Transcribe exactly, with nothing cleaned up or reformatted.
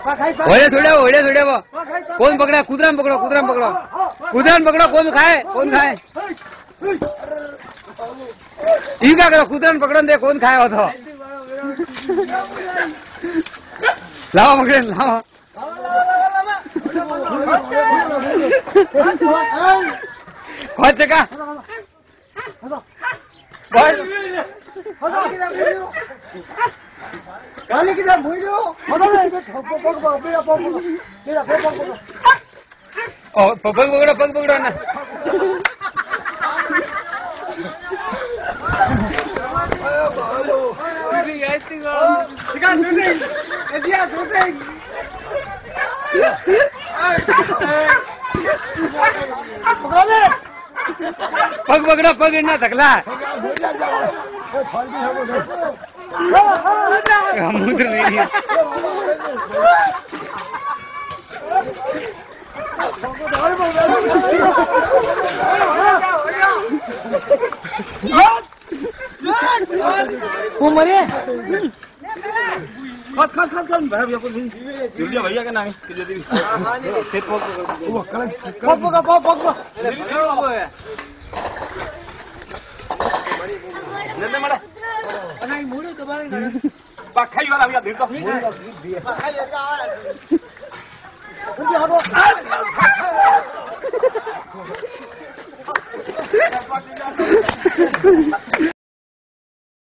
होड़े छोड़े वो होड़े छोड़े वो कौन पकड़ा कुतरा में पकड़ो कुतरा में पकड़ो कुतरा में पकड़ो कौन खाए कौन खाए ये क्या करो कुतरा में पकड़ो दे कौन खाए हो तो लाओ मगरे लाओ कौन चका काली किधर भूलो पकड़ ले इधर पकड़ पकड़ मेरा पकड़ मेरा पकड़ पकड़ ओ पग पकड़ो पग पकड़ो ना पग पकड़ो पग इतना थकला समुद्र नहीं है वो मरे खास खास खास खास भैया को जल्दी भैया का नाम है जल्दी खेत पक वो कल पक पक पक पक नंदे मड़ा नहीं मुड़े तो बारे ना पखाई वाला भैया भीड़ तो पखाई का उनके हटो